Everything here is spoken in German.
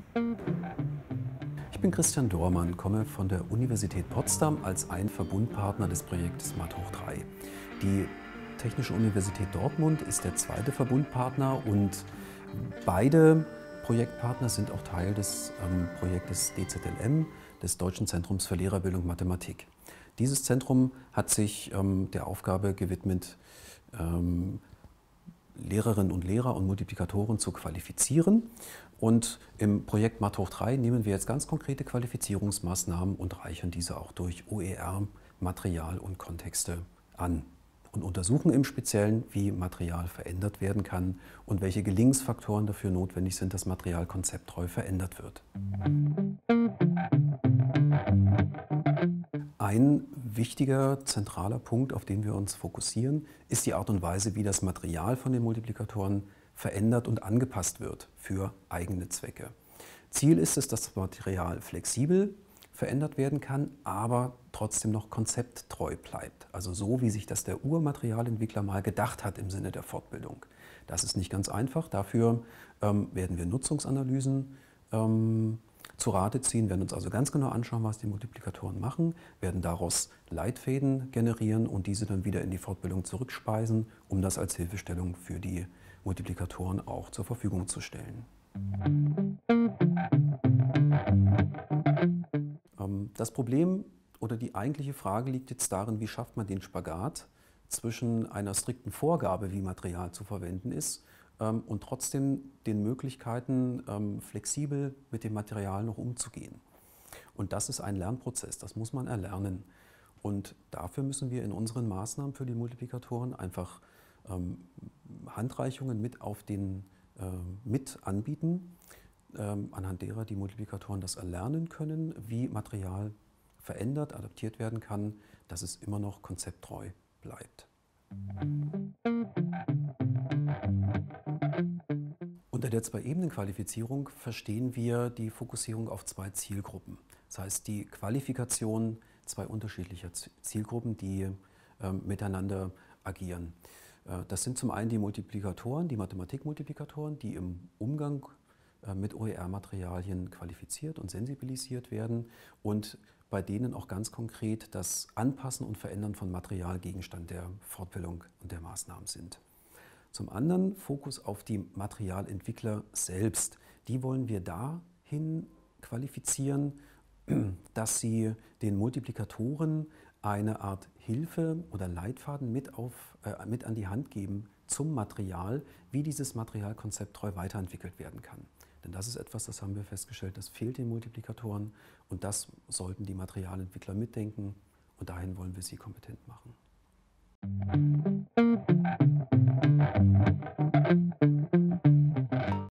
Ich bin Christian Dohrmann, komme von der Universität Potsdam als ein Verbundpartner des Projektes Math hoch 3. Die Technische Universität Dortmund ist der zweite Verbundpartner und beide Projektpartner sind auch Teil des Projektes DZLM, des Deutschen Zentrums für Lehrerbildung Mathematik. Dieses Zentrum hat sich der Aufgabe gewidmet, Lehrerinnen und Lehrer und Multiplikatoren zu qualifizieren. Und im Projekt Math hoch 3 nehmen wir jetzt ganz konkrete Qualifizierungsmaßnahmen und reichern diese auch durch OER, Material und Kontexte an und untersuchen im Speziellen, wie Material verändert werden kann und welche Gelingensfaktoren dafür notwendig sind, dass Material konzepttreu verändert wird. Ein wichtiger, zentraler Punkt, auf den wir uns fokussieren, ist die Art und Weise, wie das Material von den Multiplikatoren verändert und angepasst wird für eigene Zwecke. Ziel ist es, dass das Material flexibel verändert werden kann, aber trotzdem noch konzepttreu bleibt. Also so, wie sich das der Urmaterialentwickler mal gedacht hat im Sinne der Fortbildung. Das ist nicht ganz einfach. Dafür werden wir Nutzungsanalysen zu Rate ziehen, werden uns also ganz genau anschauen, was die Multiplikatoren machen, werden daraus Leitfäden generieren und diese dann wieder in die Fortbildung zurückspeisen, um das als Hilfestellung für die Multiplikatoren auch zur Verfügung zu stellen. Das Problem oder die eigentliche Frage liegt jetzt darin, wie schafft man den Spagat zwischen einer strikten Vorgabe, wie Material zu verwenden ist, und trotzdem den Möglichkeiten, flexibel mit dem Material noch umzugehen. Und das ist ein Lernprozess, das muss man erlernen. Und dafür müssen wir in unseren Maßnahmen für die Multiplikatoren einfach Handreichungen mit anbieten, anhand derer die Multiplikatoren das erlernen können, wie Material verändert, adaptiert werden kann, dass es immer noch konzepttreu bleibt. Unter der Zwei-Ebenen-Qualifizierung verstehen wir die Fokussierung auf zwei Zielgruppen. Das heißt, die Qualifikation zwei unterschiedlicher Zielgruppen, die miteinander agieren. Das sind zum einen die Multiplikatoren, die Mathematikmultiplikatoren, die im Umgang mit OER-Materialien qualifiziert und sensibilisiert werden und bei denen auch ganz konkret das Anpassen und Verändern von Material Gegenstand der Fortbildung und der Maßnahmen sind. Zum anderen Fokus auf die Materialentwickler selbst. Die wollen wir dahin qualifizieren, dass sie den Multiplikatoren eine Art Hilfe oder Leitfaden mit an die Hand geben zum Material, wie dieses Material konzepttreu weiterentwickelt werden kann. Denn das ist etwas, das haben wir festgestellt, das fehlt den Multiplikatoren und das sollten die Materialentwickler mitdenken und dahin wollen wir sie kompetent machen.